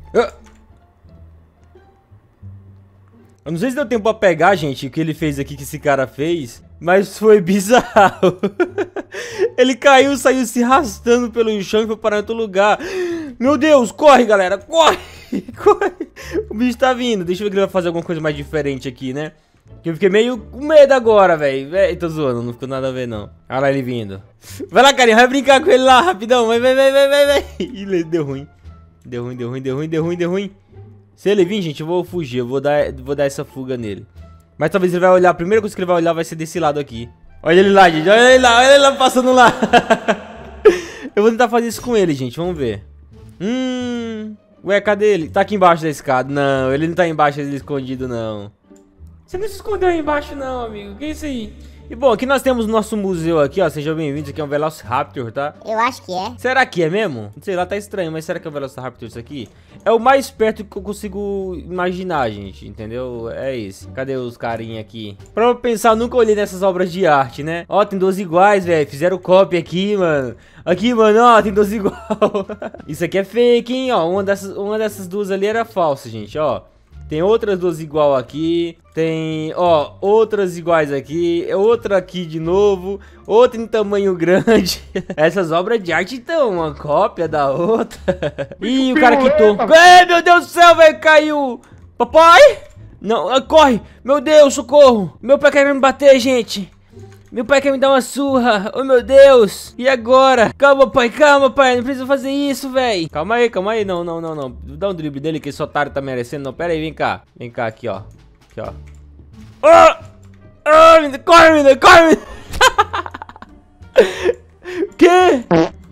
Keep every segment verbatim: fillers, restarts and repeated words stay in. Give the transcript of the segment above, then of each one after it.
Eu não sei se deu tempo pra pegar, gente, o que ele fez aqui, que esse cara fez, mas foi bizarro. Ele caiu, saiu se arrastando pelo chão e foi parar em outro lugar. Meu Deus, corre, galera, corre, corre. O bicho tá vindo. Deixa eu ver que ele vai fazer alguma coisa mais diferente aqui, né? Que eu fiquei meio com medo agora, velho. Tô zoando, não ficou nada a ver, não. Olha lá ele vindo. Vai lá, carinha, vai brincar com ele lá, rapidão. Vai, vai, vai, vai, vai, vai. Ih, deu ruim. Deu ruim, deu ruim, deu ruim, deu ruim, deu ruim. Se ele vir, gente, eu vou fugir. Eu vou dar, vou dar essa fuga nele. Mas talvez ele vai olhar. A primeira coisa que ele vai olhar vai ser desse lado aqui. Olha ele lá, gente. Olha ele lá, olha ele lá passando lá. Eu vou tentar fazer isso com ele, gente. Vamos ver. Hum... Ué, cadê ele? Tá aqui embaixo da escada. Não, ele não tá embaixo, ele escondido, não. Você não se escondeu aí embaixo, não, amigo. Que é isso aí? E bom, aqui nós temos o nosso museu aqui, ó. Sejam bem-vindos. Aqui é um Velociraptor, tá? Eu acho que é. Será que é mesmo? Não sei lá, tá estranho, mas será que é o Velociraptor isso aqui? É o mais perto que eu consigo imaginar, gente, entendeu? É esse. Cadê os carinha aqui? Pra eu pensar, eu nunca olhei nessas obras de arte, né? Ó, tem doze iguais, velho. Fizeram cópia aqui, mano. Aqui, mano, ó, tem doze igual. Isso aqui é fake, hein, ó. Uma dessas, uma dessas duas ali era falsa, gente, ó. Tem outras duas igual aqui. Tem, ó, outras iguais aqui. Outra aqui de novo. Outra em tamanho grande. Essas obras de arte estão uma cópia da outra. Ih, o cara quitou. Ei, meu Deus do céu, velho, caiu. Papai? Não, corre. Meu Deus, socorro. Meu pai quer me bater, gente. Meu pai quer me dar uma surra. Oh, meu Deus. E agora? Calma, pai. Calma, pai. Não precisa fazer isso, velho. Calma aí, calma aí. Não, não, não, não. Dá um drible dele que esse otário tá merecendo. Não, pera aí. Vem cá. Vem cá, aqui, ó. Aqui, ó. Ah! Ah, menina. Corre, menina. Corre, menina. Que?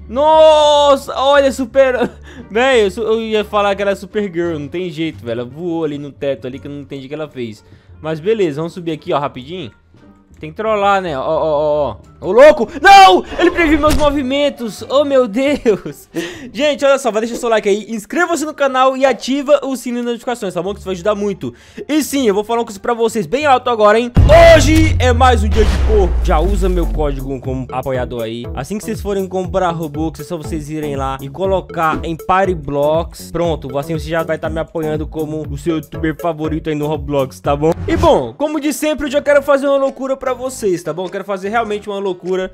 Nossa. Olha, super... Velho, eu ia falar que ela é Supergirl. Não tem jeito, velho. Ela voou ali no teto ali que eu não entendi o que ela fez. Mas beleza. Vamos subir aqui, ó, rapidinho. Tem que trollar, né? Ó, ó, ó, ó. Ô, louco! Não! Ele previu meus movimentos! Oh, meu Deus! Gente, olha só, vai deixar seu like aí, inscreva-se no canal e ativa o sininho de notificações, tá bom? Que isso vai ajudar muito. E sim, eu vou falar uma coisa pra vocês bem alto agora, hein? Hoje é mais um dia de cor. Já usa meu código como apoiador aí. Assim que vocês forem comprar Robux, é só vocês irem lá e colocar em Party Blocks. Pronto, assim você já vai estar me apoiando como o seu youtuber favorito aí no Roblox, tá bom? E bom, como de sempre, hoje eu quero fazer uma loucura pra vocês, tá bom? Eu quero fazer realmente uma loucura.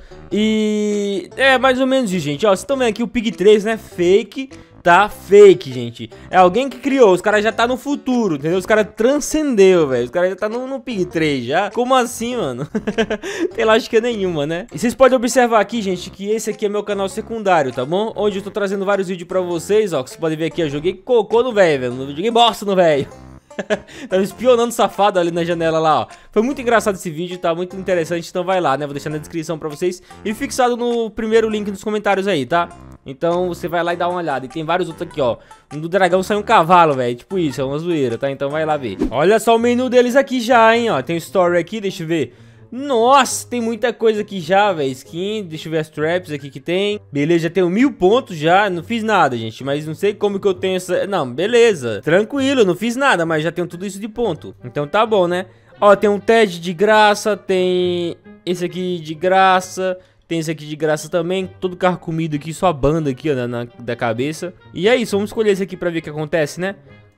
E é mais ou menos isso, gente. Ó, vocês estão vendo aqui o Pig três, né? Fake, tá? Fake, gente. É alguém que criou. Os caras já tá no futuro, entendeu? Os caras transcendeu, velho. Os caras já tá no, no Pig três já. Como assim, mano? Tem lógica nenhuma, né? E vocês podem observar aqui, gente, que esse aqui é meu canal secundário, tá bom? Onde eu tô trazendo vários vídeos pra vocês, ó. Que vocês podem ver aqui, eu joguei cocô no velho, velho. Joguei bosta no velho. Tava espionando safado ali na janela lá, ó. Foi muito engraçado esse vídeo, tá muito interessante. Então vai lá, né, vou deixar na descrição pra vocês e fixado no primeiro link nos comentários aí, tá? Então você vai lá e dá uma olhada. E tem vários outros aqui, ó. No do dragão sai um cavalo, velho. Tipo isso, é uma zoeira, tá? Então vai lá ver. Olha só o menu deles aqui já, hein, ó. Tem o story aqui, deixa eu ver. Nossa, tem muita coisa aqui já, velho. Skin, deixa eu ver as traps aqui que tem. Beleza, já tenho mil pontos já. Não fiz nada, gente, mas não sei como que eu tenho essa... Não, beleza. Tranquilo, não fiz nada, mas já tenho tudo isso de ponto. Então tá bom, né? Ó, tem um T E D de graça. Tem esse aqui de graça. Tem esse aqui de graça também. Todo carro comido aqui, só a banda aqui, ó, na, na da cabeça. E é isso, vamos escolher esse aqui pra ver o que acontece, né?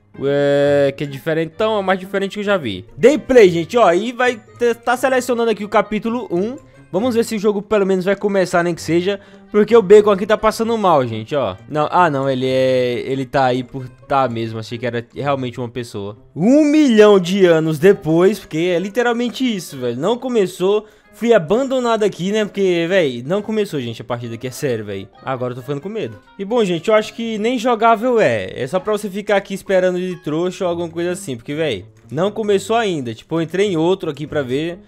É, que é diferente, então é o mais diferente que eu já vi. Dei play, gente, ó, e vai tá selecionando aqui o capítulo um. Vamos ver se o jogo pelo menos vai começar, nem que seja. Porque o Bacon aqui tá passando mal, gente, ó. Não, ah, não, ele é... Ele tá aí por tá mesmo, achei que era realmente uma pessoa. Um milhão de anos depois, porque é literalmente isso, velho. Não começou... Fui abandonado aqui, né? Porque, velho, não começou, gente, a partida aqui, é sério, velho. Agora eu tô ficando com medo. E, bom, gente, eu acho que nem jogável é. É só pra você ficar aqui esperando de trouxa ou alguma coisa assim. Porque, velho, não começou ainda. Tipo, eu entrei em outro aqui pra ver.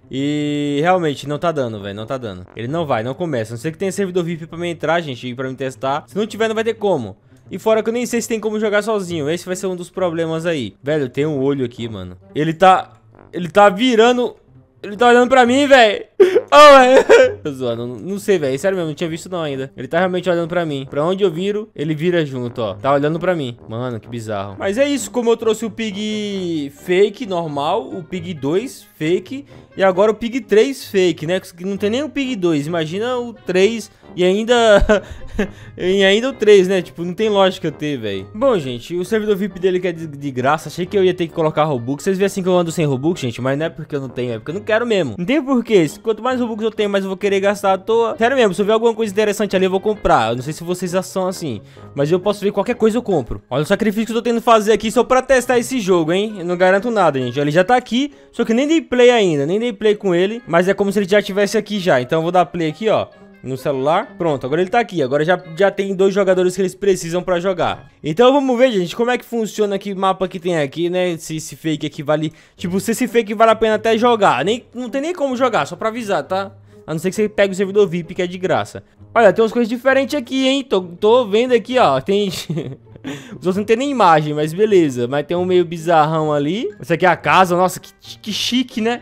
E, realmente, não tá dando, velho, não tá dando. Ele não vai, não começa. Não sei que tem servidor V I P pra me entrar, gente, pra me testar. Se não tiver, não vai ter como. E fora que eu nem sei se tem como jogar sozinho. Esse vai ser um dos problemas aí. Velho, tem um olho aqui, mano. Ele tá... Ele tá virando... Ele tá olhando pra mim, velho. Oh, velho. Tô zoando, não, não sei, velho. Sério mesmo, não tinha visto não ainda. Ele tá realmente olhando pra mim. Pra onde eu viro, ele vira junto, ó. Tá olhando pra mim. Mano, que bizarro. Mas é isso, como eu trouxe o Pig fake, normal. O Pig dois fake. E agora o Pig três fake, né? Que não tem nem o Pig dois. Imagina o três e ainda... E ainda o três, né? Tipo, não tem lógica ter, velho. Bom, gente, o servidor V I P dele que é de, de graça. Achei que eu ia ter que colocar Robux. Vocês veem assim que eu ando sem Robux, gente. Mas não é porque eu não tenho, é porque eu não quero mesmo. Não tem porquê. Quanto mais Robux eu tenho, mais eu vou querer gastar à toa. Sério mesmo, se eu ver alguma coisa interessante ali, eu vou comprar. Eu não sei se vocês já são assim, mas eu posso ver qualquer coisa eu compro. Olha o sacrifício que eu tô tendo que fazer aqui só pra testar esse jogo, hein? Eu não garanto nada, gente. Ele já tá aqui, só que nem dei play ainda. Nem dei play com ele, mas é como se ele já estivesse aqui já. Então eu vou dar play aqui, ó, no celular. Pronto, agora ele tá aqui. Agora já, já tem dois jogadores que eles precisam pra jogar. Então vamos ver, gente, como é que funciona, que mapa que tem aqui, né? Se esse fake aqui vale... Tipo, se esse fake vale a pena até jogar. Nem, não tem nem como jogar, só pra avisar, tá? A não ser que você pegue o servidor V I P, que é de graça. Olha, tem umas coisas diferentes aqui, hein? Tô, tô vendo aqui, ó. Tem... Os outros não tem nem imagem, mas beleza. Mas tem um meio bizarrão ali. Essa aqui é a casa. Nossa, que, que chique, né?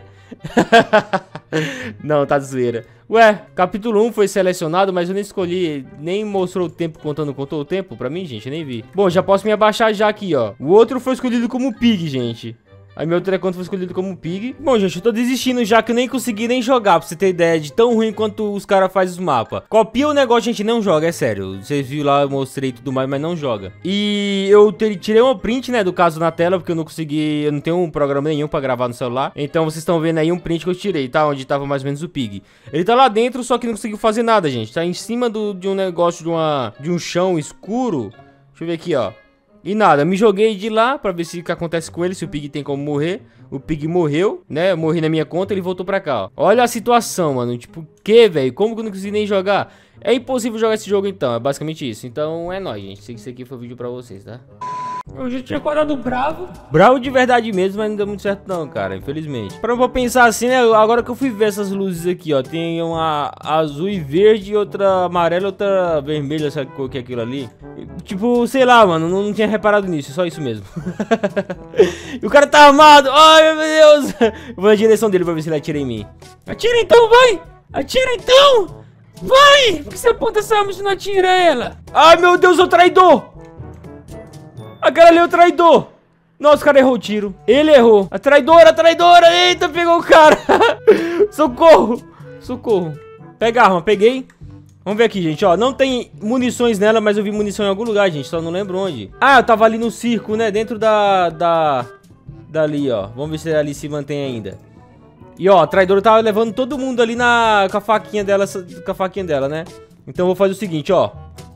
Não, tá de zoeira. Ué, capítulo um foi selecionado, mas eu nem escolhi. Nem mostrou o tempo, contando, contou o tempo pra mim, gente, eu nem vi. Bom, já posso me abaixar já aqui, ó. O outro foi escolhido como Pig, gente. Aí meu outro conto foi escolhido como Pig. Bom, gente, eu tô desistindo já, que eu nem consegui nem jogar, pra você ter ideia de tão ruim quanto os caras fazem os mapas. Copia o negócio, gente, não joga, é sério. Vocês viram lá, eu mostrei tudo mais, mas não joga. E eu tirei uma print, né, do caso na tela, porque eu não consegui, eu não tenho um programa nenhum pra gravar no celular. Então vocês estão vendo aí um print que eu tirei, tá? Onde tava mais ou menos o Pig. Ele tá lá dentro, só que não conseguiu fazer nada, gente. Tá em cima do, de um negócio, de, uma, de um chão escuro. Deixa eu ver aqui, ó. E nada, me joguei de lá pra ver se o que acontece com ele, se o Pig tem como morrer. O Pig morreu, né? Eu morri na minha conta, ele voltou pra cá, ó. Olha a situação, mano. Tipo, que, velho? Como que eu não consegui nem jogar? É impossível jogar esse jogo, então. É basicamente isso. Então, é nóis, gente. Sei que isso aqui foi o vídeo pra vocês, tá? Eu já tinha acordado bravo. Bravo de verdade mesmo, mas não deu muito certo não, cara, infelizmente. Pra eu pensar assim, né, agora que eu fui ver essas luzes aqui, ó. Tem uma azul e verde, outra amarela, outra vermelha, sabe qual que é aquilo ali? Tipo, sei lá, mano, não, não tinha reparado nisso, só isso mesmo. E o cara tá armado, ai meu Deus. Eu vou na direção dele pra ver se ele atira em mim. Atira então, vai! Atira então! Vai! Por que você aponta essa arma se não atira ela? Ai meu Deus, é o traidor! Aquela ali é o traidor. Nossa, o cara errou o tiro. Ele errou. A traidora, a traidora. Eita, pegou o cara. Socorro. Socorro. Pega a arma, peguei. Vamos ver aqui, gente, ó. Não tem munições nela, mas eu vi munição em algum lugar, gente. Só não lembro onde. Ah, eu tava ali no circo, né? Dentro da... da... dali, ó. Vamos ver se ali se mantém ainda. E, ó, a traidora tava levando todo mundo ali na... com a faquinha dela, com a faquinha dela, né? Então eu vou fazer o seguinte, ó.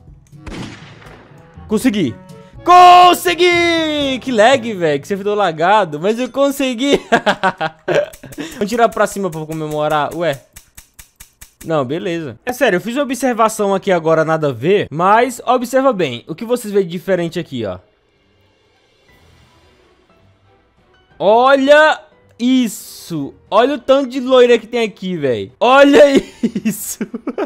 Consegui. Consegui! Que lag, velho. Que você ficou lagado. Mas eu consegui. Vamos tirar pra cima pra comemorar. Ué. Não, beleza. É sério, eu fiz uma observação aqui agora, nada a ver. Mas observa bem. O que vocês veem de diferente aqui, ó. Olha isso. Olha o tanto de loira que tem aqui, velho. Olha isso.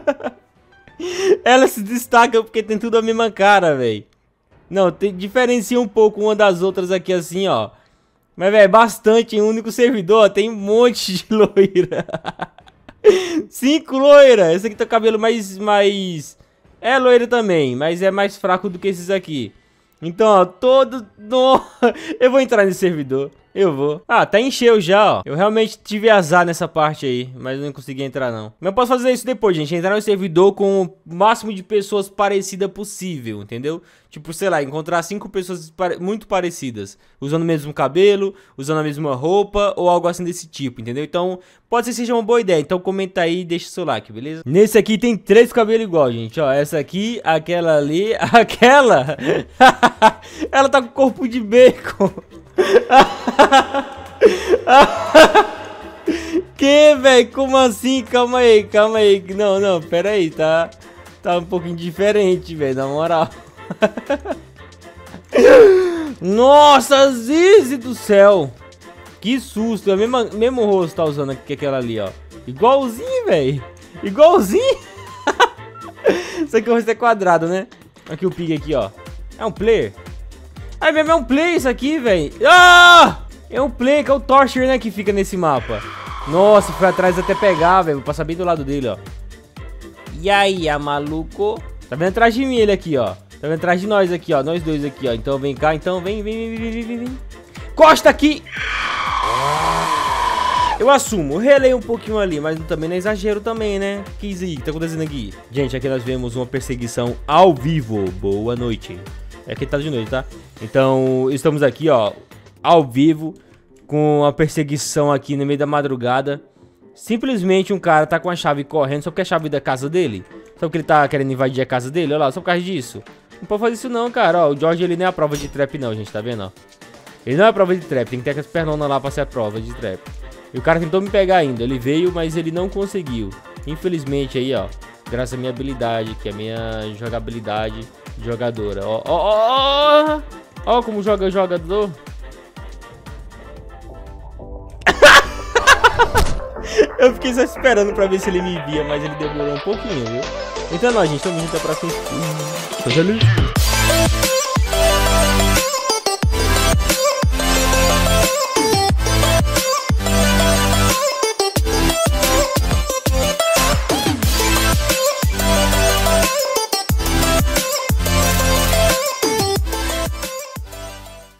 Ela se destaca porque tem tudo a mesma cara, velho. Não, tem, diferencia um pouco uma das outras aqui assim, ó. Mas, velho, bastante. Em um único servidor, ó, tem um monte de loira. Cinco loira. Esse aqui tem o cabelo mais, mais... É loira também, mas é mais fraco do que esses aqui. Então, ó, todo... No... Eu vou entrar nesse servidor. Eu vou. Ah, tá encheu já, ó. Eu realmente tive azar nessa parte aí, mas não consegui entrar, não. Mas eu posso fazer isso depois, gente. Entrar no servidor com o máximo de pessoas parecidas possível, entendeu? Tipo, sei lá, encontrar cinco pessoas pare... muito parecidas. Usando o mesmo cabelo, usando a mesma roupa ou algo assim desse tipo, entendeu? Então, pode ser que seja uma boa ideia. Então, comenta aí e deixa o seu like, beleza? Nesse aqui tem três cabelos igual, gente, ó. Essa aqui, aquela ali, aquela... Ela tá com corpo de bacon. Que, velho? Como assim? Calma aí, calma aí. Não, não, pera aí, tá? Tá um pouquinho diferente, velho, na moral. Nossa, Zizi do céu. Que susto, é o mesmo, mesmo rosto tá usando que aquela ali, ó. Igualzinho, velho. Igualzinho. Só que o rosto é quadrado, né? Aqui o Pig aqui, ó. É um player? Ai, mesmo é um play isso aqui, velho. Ah! É um play, que é o Torture, né, que fica nesse mapa. Nossa, foi atrás até pegar, velho. Vou passar bem do lado dele, ó. E aí, a maluco? Tá vendo atrás de mim ele aqui, ó. Tá vendo atrás de nós aqui, ó. Nós dois aqui, ó. Então vem cá, então vem, vem, vem, vem, vem, vem. Costa aqui! Eu assumo, relei um pouquinho ali, mas também não é exagero também, né? Que isso aí, que tá acontecendo aqui? Gente, aqui nós vemos uma perseguição ao vivo. Boa noite. É que tá de noite, tá? Então, estamos aqui, ó, ao vivo, com a perseguição aqui no meio da madrugada. Simplesmente um cara tá com a chave correndo só porque é a chave da casa dele. Só porque ele tá querendo invadir a casa dele, olha lá, só por causa disso. Não pode fazer isso não, cara, ó, o George ele nem é a prova de trap não, gente, tá vendo, ó? Ele não é a prova de trap, tem que ter as pernonas lá pra ser a prova de trap. E o cara tentou me pegar ainda, ele veio, mas ele não conseguiu. Infelizmente aí, ó, graças à minha habilidade, que é a minha jogabilidade de jogadora. Ó, ó, ó, ó, ó como joga o jogador. Eu fiquei só esperando pra ver se ele me via, mas ele demorou um pouquinho, viu? Então, não, gente, tamo junto, até a próxima. Tchau, tchau.